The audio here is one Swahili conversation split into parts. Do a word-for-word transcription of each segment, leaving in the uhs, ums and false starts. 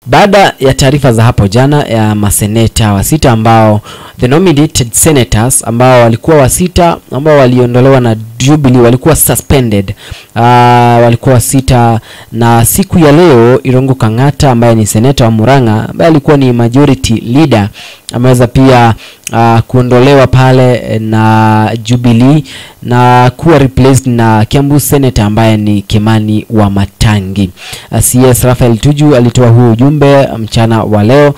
Baada ya taarifa za hapo jana ya maseneta wa sita ambao the nominated senators ambao walikuwa wa sita ambao waliondolewa na Jubilee walikuwa suspended, uh, walikuwa wa sita, na siku ya leo Irungu Kang'ata ambaye ni seneta wa Murang'a ambaye alikuwa ni majority leader ameweza pia uh, kuondolewa pale na Jubilee na kuwa replaced na Kiambu senator ambaye ni Kimani wa Matangi. Uh, C S Rafael Tuju alitoa huu ujumbe mchana wa leo,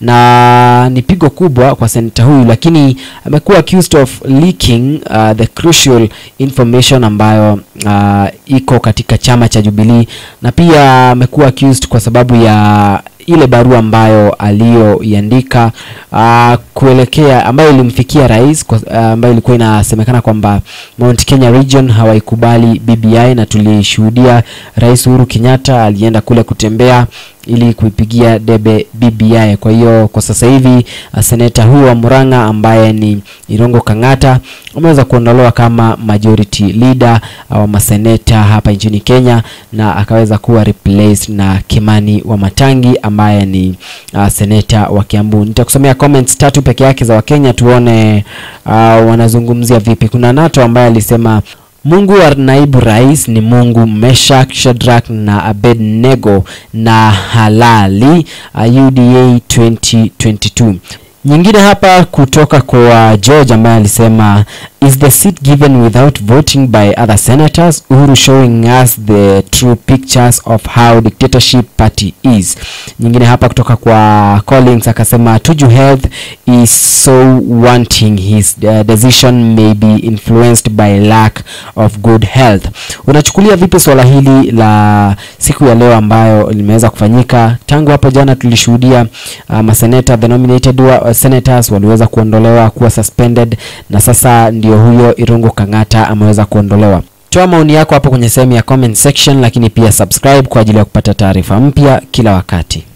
na ni pigo kubwa kwa senator huyu, lakini amekuwa accused of leaking uh, the crucial information ambayo uh, iko katika chama cha Jubilee, na pia amekuwa accused kwa sababu ya ile barua ambayo aliyoiandika uh, kuelekea ambayo ilimfikia rais, uh, ambayo ilikuwa inasemekana kwamba Mount Kenya region hawaikubali B B I, na tulishuhudia Rais Uhuru Kenyatta alienda kule kutembea ili kuipigia debe B B I. Kwa hiyo kwa sasa hivi uh, seneta huyu wa Murang'a ambaye ni Irungu Kang'ata ameweza kuondolewa kama majority leader wa uh, maseneta hapa nchini Kenya, na akaweza kuwa replaced na Kimani wa Matangi ambaye ni uh, seneta wa Kiambu. Nitakusomea comments tatu peke yake za Wakenya tuone uh, wanazungumzia vipi. Kuna Nato ambaye alisema Mungu wa naibu rais ni Mungu, Meshach, Shadrach na Abednego na halali. uh, U D A twenty twenty-two. Nyingine hapa kutoka kwa George ambaye alisema is the seat given without voting by other senators, Uhuru showing us the true pictures of how dictatorship party is. Nyingine hapa kutoka kwa Collins akasema Tuju health is so wanting, his uh, decision may be influenced by lack of good health. Unachukulia vipi swala hili la siku ya leo ambayo limeweza kufanyika? Tangu hapo jana tulishuhudia uh, maseneta the nominated uh, senators waliweza kuondolewa, kuwa suspended, na sasa ndio huyo Irungu Kang'ata ameweza kuondolewa. Toa maoni yako hapo kwenye sehemu ya comment section, lakini pia subscribe kwa ajili ya kupata taarifa mpya kila wakati.